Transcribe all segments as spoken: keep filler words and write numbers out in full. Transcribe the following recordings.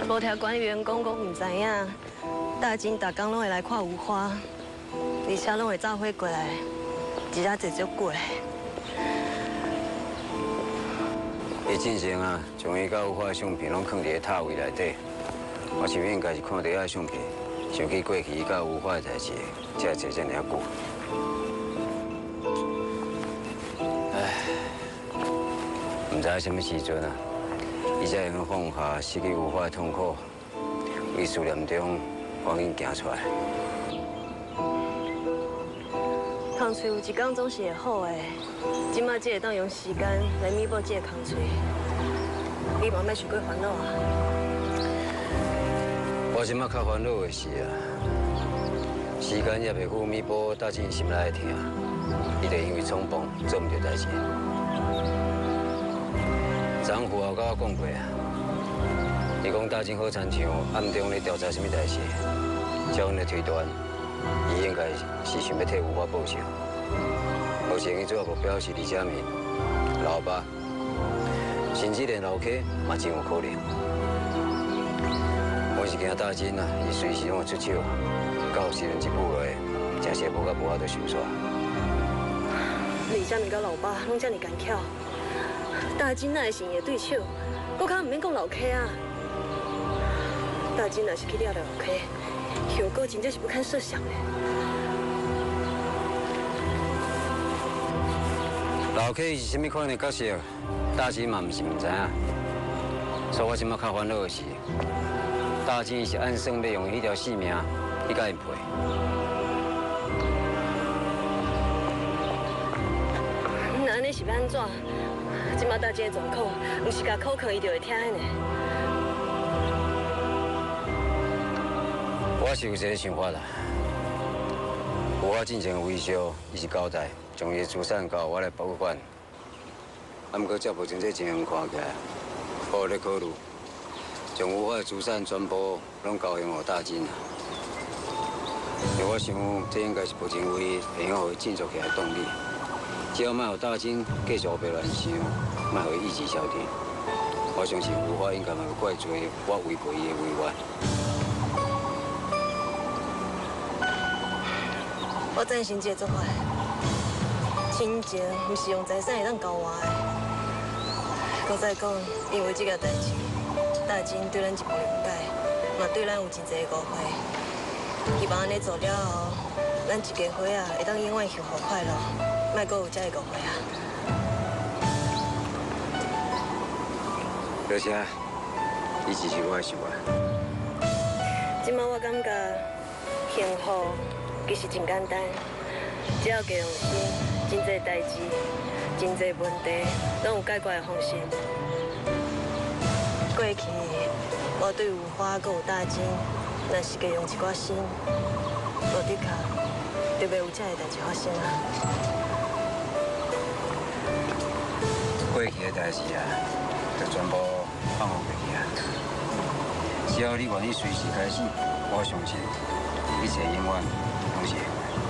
无听管理员讲，讲唔知影。大金逐工拢会来看有花，而且拢会走伙过来，一日坐足久嘞。 伊进前啊，将伊甲有花的相片拢藏伫个塔位内底。我想应该是看到遐相片，想起过去伊甲有花的代志，才坐遮尔久。唉，唔知什么时阵啊，伊才会放下失去有花的痛苦，为思念中赶紧行出来。 空喙有一天总是会好的，即马只会当用时间来弥补这个空喙，你莫莫想过烦恼啊。 我即马较烦恼的是啊，时间也袂赴弥补大金心内的痛，伊就因为冲动做唔到代志。昨昏父后甲我讲过啊，伊讲大金好亲像暗中咧调查什么代志，照阮的推断，伊应该是想要替有花报仇。目前伊主要目标是李佳明、老爸，甚至连老 K 嘛真有可能。我是惊大金啊，伊随时拢会出手，到时阵一步落，真是无甲无法度收煞。 李佳明甲老爸拢遮尔干巧，大金哪会是伊的对手？我较唔免讲老 K 啊。大金若是去抓到老 K， 后果真正是不堪设想的。 老 K 是甚物款的角色，大金嘛毋是毋知影。所以我即马较烦恼的是，大金是暗算要用迄条性命去甲伊赔。 那安尼是要安怎？即马大金的状况，毋是甲口渴伊就会听的呢。 我是有一个想法啦，有我进前的微笑，伊是交代将伊的资产交我来保管。啊，毋过这无真正情形看起来，我有咧考虑，将有我的资产全部拢交还互大金啊。因为我想，这应该是目前唯一会用互伊振作起来的动力。只要莫互大金继续白乱想，莫互伊意志消沉，我相信有我应该嘛会怪罪我违背伊的委愿。 我赞成这个做法。亲情毋是用财产会当交换的。搁再讲，因为这件代志，大金对咱一无了解，嘛对咱有真侪误会。希望安尼做了后，咱一家伙啊会当永远幸福快乐，莫搁有这个误会啊。 多谢，你支持我的想法。 即摆我感觉幸福。其实真简单，只要加用心，真侪代志、真侪问题，拢有解决的方式。过去我对有花阁有大金，若是加用一寡心，无的确就袂有这个代志发生啊。 过去的代志啊，就全部放过去啊。只要你愿意随时开始，我相信一切永远。东西。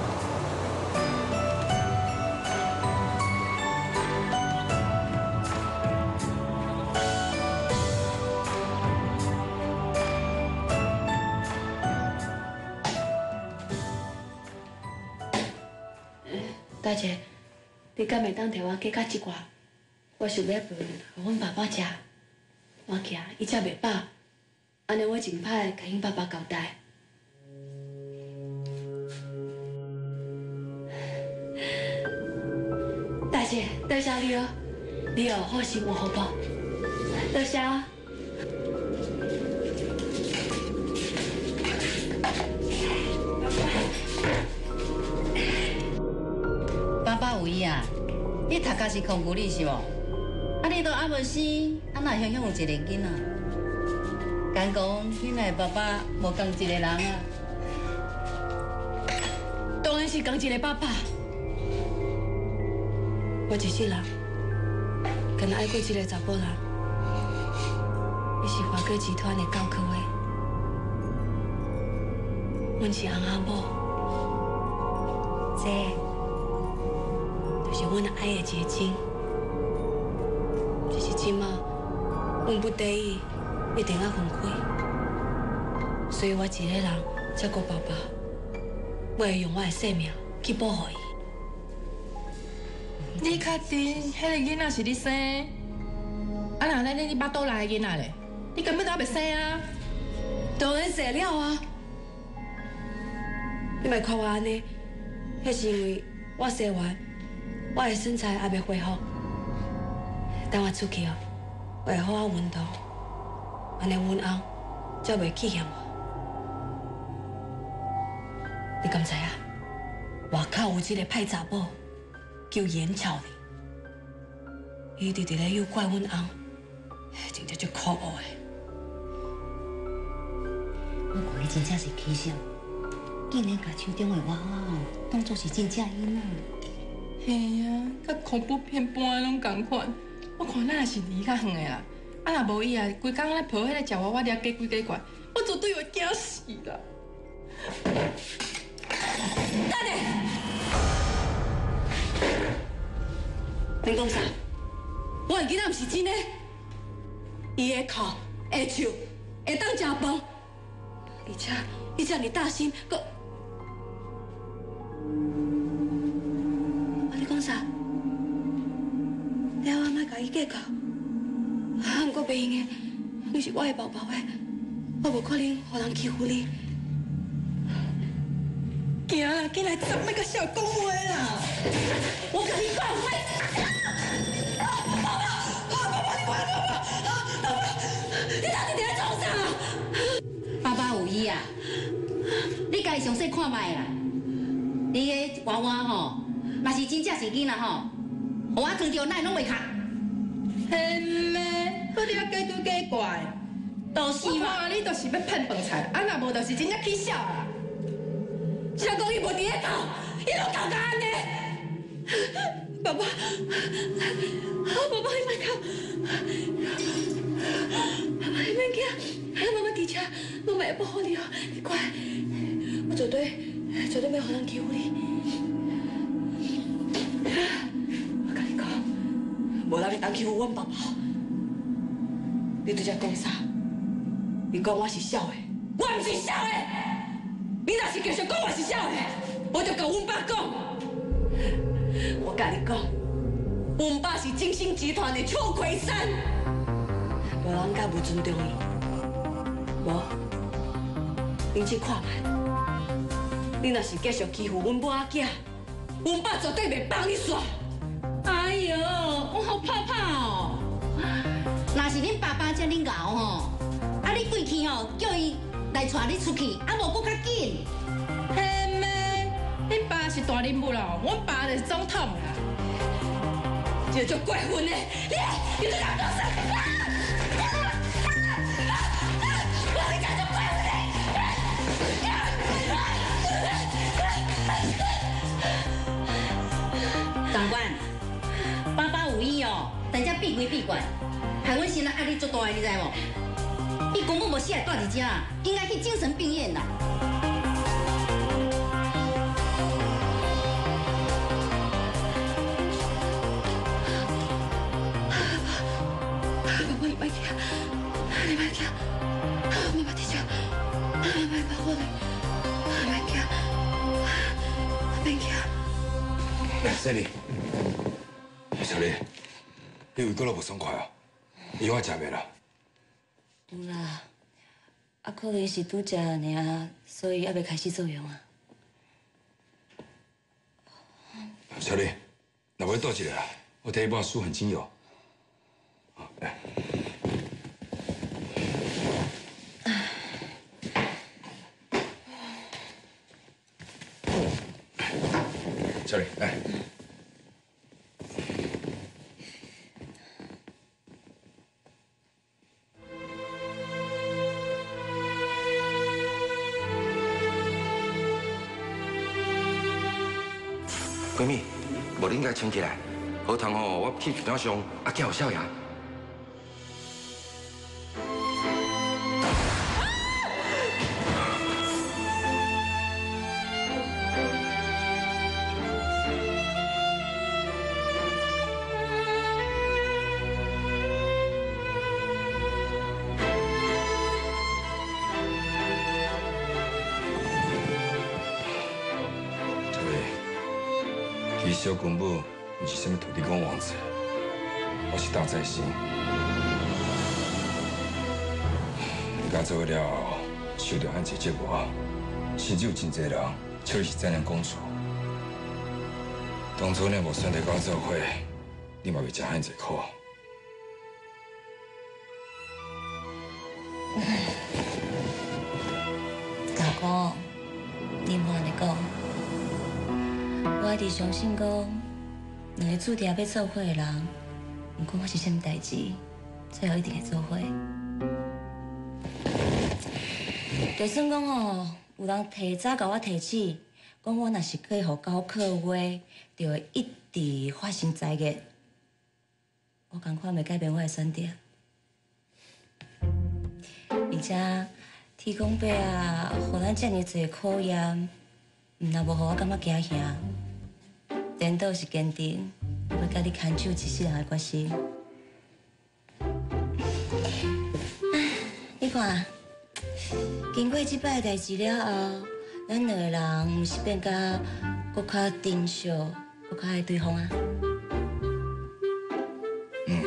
大姐，你敢会当替我加加一寡？我想要饭，互阮爸爸食。我惊伊食袂饱，安尼我真歹甲阮爸爸交代。大姐，多谢你哦，你有好心有好报，多谢哦。 爸爸有伊啊，你读家是空牛理是无？啊，你都还无死，啊哪乡乡有一个囡仔？敢讲恁的爸爸无共一个人啊？ 当然是共一个爸爸。我一世人，敢爱过一个查甫人，伊是华哥集团的高科的，阮是翁仔某，这就是阮的爱的结晶。只是即马，阮不得已一定要分开。 所以我一个人照顾爸爸，我会用我的性命去保护伊。 你确定迄个囡仔是你生？啊，那那你巴肚内的囡仔咧？你根本都还袂生啊！ 当然生了啊！你莫看我安尼，迄是因为我生完，我的身材还袂恢复。等我出去哦，我会好好运动，安尼阮翁才袂气嫌我。你敢知啊？外口有一个歹查某，叫严巧玲，伊直直咧诱拐阮翁，真正足可恶的。 我看伊真正是起笑，竟然把手中的娃娃哦当作是真正囡仔。 嘿呀，甲恐怖片般的拢共款。我看咱也是离较远的啦，啊若无伊啊，规工咧抱迄个食娃娃掠鸡龟鸡怪，我绝对会惊死啦！ 等下，你讲啥？我的囡仔毋是真的，伊会哭，会笑，会当食饭，而且伊遮尔大心，搁……啊，你讲啥？你阿妈甲伊计较，啊，毋过袂用的，你是我的宝宝的，我无可能互人欺负你。行啦，进来，怎么甲小讲话啦？我跟你讲，我。你到底在做啥？ 爸爸有意啊！你家己详细看卖啦。你个娃娃吼，若是真正是囡仔吼，互我扛着奶拢袂卡。 嘿咩？我掠鸡对鸡怪， 都是嘛。 我看你就是要骗饭菜，啊若无就是真正起笑啦。谁讲伊无伫咧哭？伊拢哭到安尼。爸爸，爸爸，你莫哭。爸爸，你免惊，妈妈伫遮，妈妈会保护你哦。你乖，我绝对绝对袂互人欺负你。我甲你讲，无人会当欺负阮爸爸。你拄则讲啥？你讲我是小的，我毋是小的。你若是继续讲我是小的，我就甲阮爸讲。我甲你讲，阮爸是金星集团的邱奎山，无人敢无尊重伊。无，你去看卖，你若是继续欺负阮母仔囝，阮爸绝对袂放你煞。 哎呦，我好怕怕哦！若是恁爸爸遮尔熬吼，啊你过去吼叫伊来带你出去，啊无搁较紧。 嘿咩？恁爸是大人物啦，阮爸就是总统啦。这就怪分的，你你在哪做啥？我你讲就怪分的。 长官，爸爸有意哦，但只闭归闭关，害阮现在压力足大的，你知无？伊根本无适合住伫遮，应该去精神病院啦。 爸爸，你别惊，你别惊，妈妈在这，妈妈保护你，别惊，别惊。 来，小丽，小丽，你胃过了不爽快哦？药仔食未啦？ 有啦，啊，可能是拄食尔，所以还未开始作用啊。 小丽，若要倒一个啦，我摕一包舒缓精油。好，来。小丽，来。闺蜜，无你应该穿起来，好通哦，我去船上啊叫少爷。 小根本毋是什么土地公王子，我是大在心。你甲做了后，受到遐济折磨，甚至有真侪人笑你是灾难公主。当初你无选择跟我做伙，你嘛袂食遐济苦。 大哥，你莫安尼讲，我一直相信讲，两个注定要做伙的人，不管我是什么代志，最后一定会做伙。就算讲哦，有人提早甲我提醒，讲我若是过互高考话，就会一直发生灾难。我同款袂改变我的选择，而且天公伯啊，予咱遮尔侪考验，若无互我感觉惊吓，颠倒是坚定要甲你牵手一世人的决心。你看。经过即摆代志了后，咱两个人毋是变甲搁较珍惜、搁较爱对方啊？ 嗯。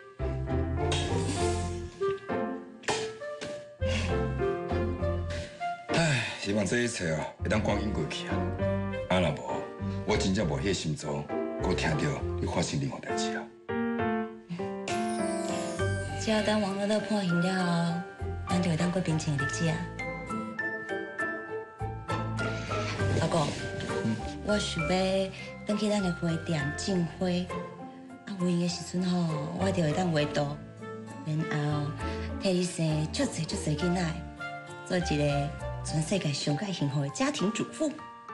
唉，希望这一切啊会当赶紧过去啊！啊若无，我真正无迄个心脏，搁听到你发生任何代志啊！ 只要等王乐乐判刑了后，咱就会当过平静的日子啊！阿公，嗯、我想要返去咱的花店种花，啊，有闲的时阵吼，我就会当画图，然后替你生足侪足侪囡仔，做一个全世界上界幸福的家庭主妇。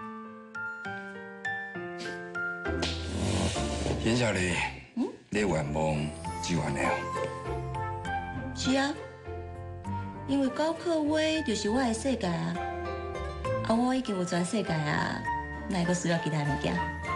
严小丽，嗯，你愿望只完了。 是啊，因为高考话就是我的世界啊。啊，我已经有全世界啊，哪会阁需要其他物件？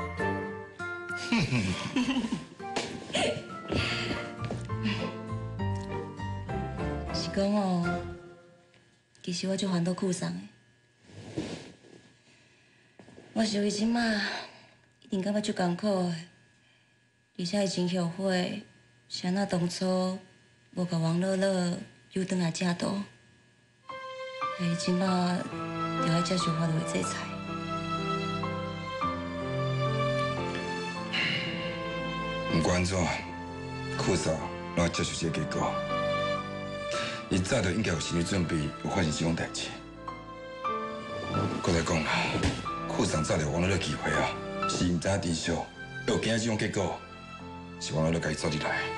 是讲哦，其实我足烦恼苦丧的。我想伊即马一定感觉足艰苦的，而且伊真后悔，是安那当初无甲王乐乐又转来遮度，伊即马。就要接受法律的制裁。 不管怎，酷嫂拢要接受这个结果。伊早就应该有心理准备，有发生这种代志。搁再讲啦，酷嫂早就王乐乐机会啊，是毋知影珍惜，又惊这种结果，是王乐乐家己做入来。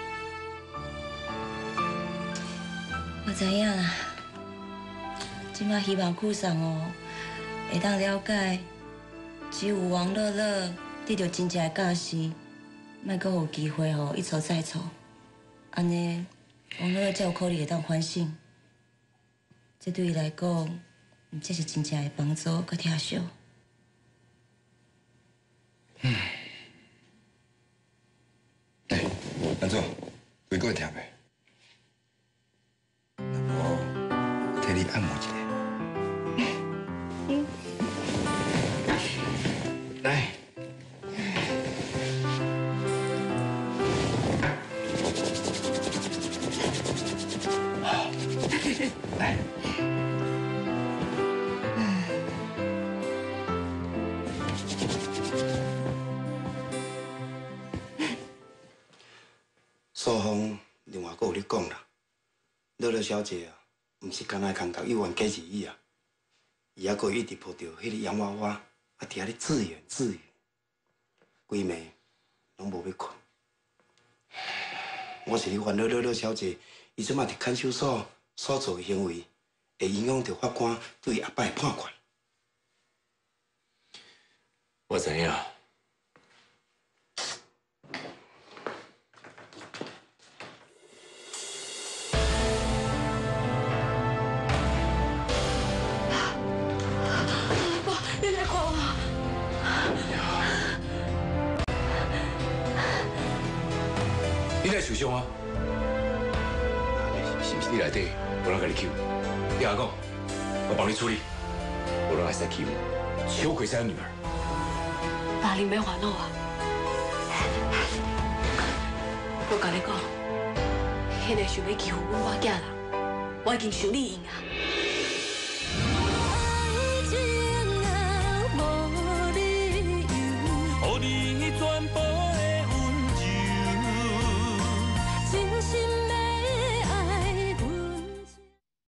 我知影啦。即马希望酷桑哦，会当了解，只有王乐乐得到真正的教师，莫阁有机会哦一错再错，安尼王乐乐才有可能会当反省。这对伊来讲，这是真正的帮助佮疼惜。 嗯。哎，安怎？胃阁会疼袂？那无替你按摩一下。来，来， 苏芳另外阁有咧讲啦，乐乐小姐啊，毋是干那空读幼儿假日语啊，伊还阁一直抱着迄个洋娃娃，啊伫遐咧自言自语，规暝拢无要困。我是咧烦恼乐乐小姐，伊即马伫看守所所做的行为，会影响到法官对阿伯的判决。 我知影。你来受伤啊？是毋是你内底有人甲你救？你甲我讲，我帮你处理。我让爱塞欺负，羞愧在女儿。 爸，你别烦恼啊！我跟你讲，迄个想要欺负阮爸囝人，我已经修理赢啊！ 予你全部。